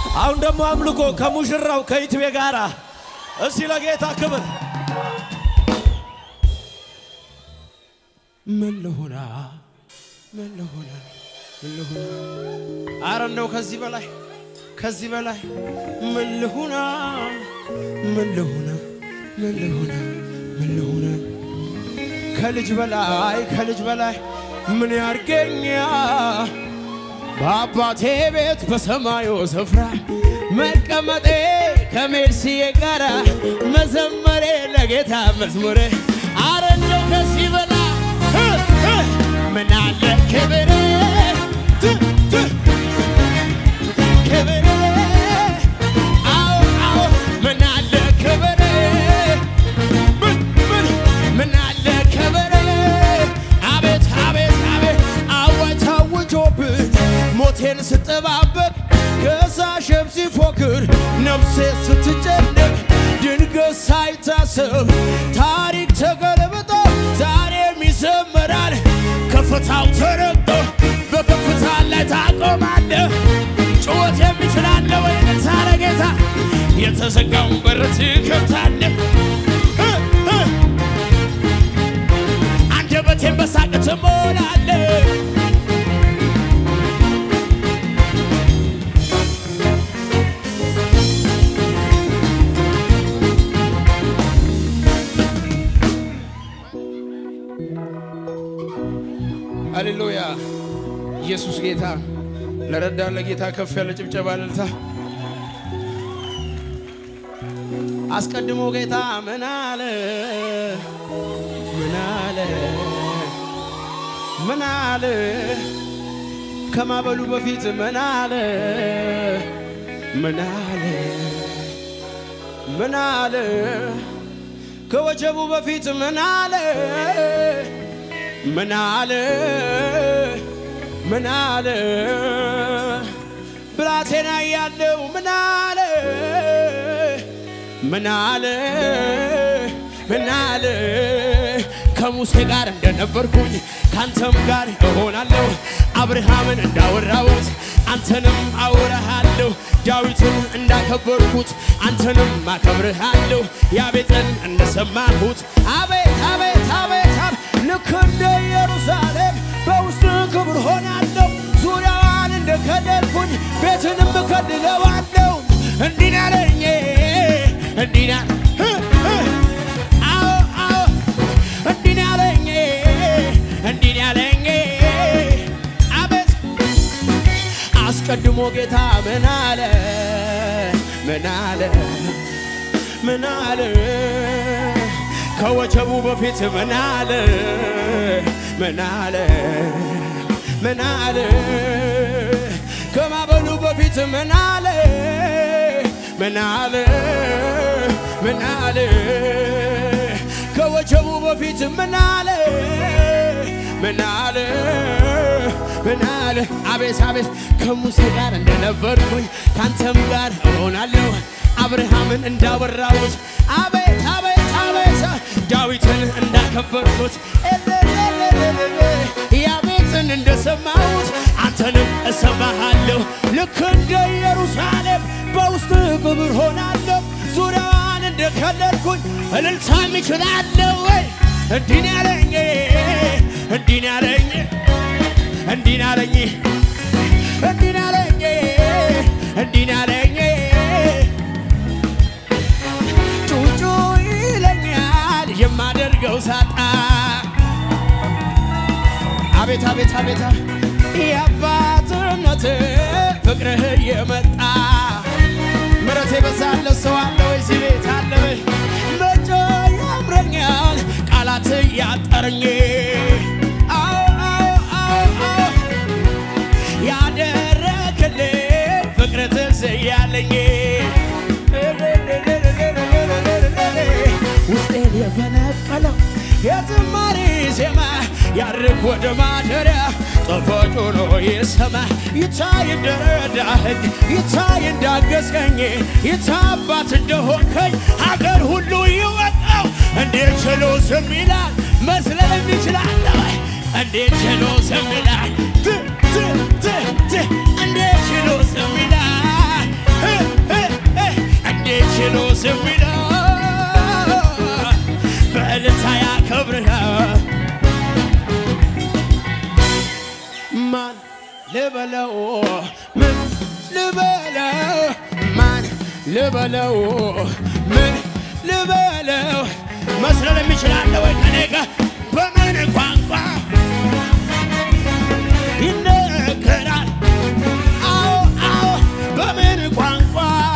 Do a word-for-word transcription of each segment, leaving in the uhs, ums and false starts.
አሁን ደሞ አምልኮ ከሙሽራው ከኢትቤ ጋራ እስቲ ለጌታ ክብር መለሆና መለሆና መለሆና አረንደው ከዚህ በላይ ከዚህ በላይ መለሆና መለሆና መለሆና መለሆና ከልጅ በላይ ከልጅ በላይ ምን ያርገኛ በአባቴ ቤት በሰማዩ ስፍራ መቀመጤ ከሜርሲዬ ጋራ መዘመሬ ለጌታ መዝሙሬ አረንደው ከዚህ በላይ ምን አለ ክብር ክብር አዎ አዎ ምን አለ ክብር ምን አለ ክብር አቤት አቤት አቤት አዋታውጆብኝ ሞቴን ስትጠባበቅ ከሳሸም ሲፎክር ነፍሴ ስትጨነቅ ድንገት ሳይታሰብ ታሪክ ተገልብጦ ዛሬም ይዘመራል ከፍታው ተረግጦ በከፍታ ላይ ታቆማለህ ጩኸት የሚችላለ ወይ ለታረ ጌታ የተዘጋውን በር ትከፍታለህ አንደበቴን በሳቅ ትሞላለህ ሃሌሉያ ኢየሱስ ጌታ ለረዳ ለጌታ ከፍ ያለ ጭብጨባ ለልታ አስቀድሞ ጌታ ምን አለ ምን አለ ምን አለ ከማበሉ በፊት ምን አለ ምን አለ ምን አለ ከወጀቡ በፊት ምን አለ ምን አለ ምን አለ ብላቴና ያለው ምን አለ ምን አለ ምን አለ ከሙሴ ጋር እንደነበርኩኝ ካንተም ጋር እሆናለሁ አብርሃምን እንዳወራሁት አንተንም አወራሃለሁ ዳዊትን እንዳከበርኩት አንተንም አከብርሃለሁ ያቤትን እንደሰማሁት አቤት አቤት አቤት ልክ እንደ ኢየሩሳሌም በውስጥ ክብር ሆናለሁ ዙሪያዋን እንደከለልኩኝ ቤትንም እከልለዋለሁ እንዲህ አለኝ እንዲህ አዎ አዎ እንዲህ አለኝ እንዲህ አለኝ አቤት አስቀድሞ ጌታ ምን አለ ምን አለ ምን አለ ከወጀቡ በፊት ምን አለ ምን አለ ምን አለ ከማበሉ በፊት ምን አለ ምን አለ ምን አለ ከወጀቡ በፊት ምን አለ ምን አለ ምን አለ አቤት አቤት ከሙሴ ጋር እንደነበርኩኝ ካንተም ጋር እሆናለሁ አብርሃምን እንዳወራሁት አቤት አቤት አቤት ዳዊትን እንዳከበርኩት ያቤትን እንደሰማሁት አንተንም እሰማሃለሁ ልክ እንደ ኢየሩሳሌም በውስጥ ክብር ሆናለሁ ዙሪያዋን እንደከለልኩኝ እልልታም ይችላለሁ ወይ እንዲህ አለኝ እንዲህ አለኝ እንዲህ አለኝ እንዲህ አለኝ እንዲህ አለኝ ጩጩ ይለኛል የማደርገው ሳጣ አቤት አቤት አቤት የአባትነት ፍቅርህ የመጣ ምሕረት የበዛለት ሰው አለ ወይ እዚህ ቤት አለ ወይ መቼ ያምረኛል ቃላት ያጠረኝ አዎ አዎ አዎ ያደረክልኝ ፍቅር ትዝ ያለኝ ውስጤን የፈነቀለው የዝማሬ ዜማ ያርግ ወደ ማደሪያ ጣፋጭ ሆኖ ይሰማ ይታይ እንደረዳኸኝ ይታይ እንዳገዝከኝ ይታባት እንደሆንከኝ ሀገር ሁሉ ይወቀው እንዴት ችሎ ዝም ይላል መስለም ይችላል እንዴት ችሎ ዝም ይላል እንዴት ችሎ ዝም ይላል ልበለው ምን ልበለው ማን ልበለው ምን ልበለው መስለል የሚችላል ወይ ከኔ ጋር በምን ቋንቋ ይነገራል አዎ አዎ በምን ቋንቋ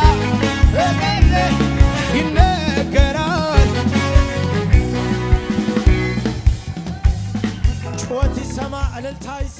ይነገራል ጩኸት ይሰማ እልልታ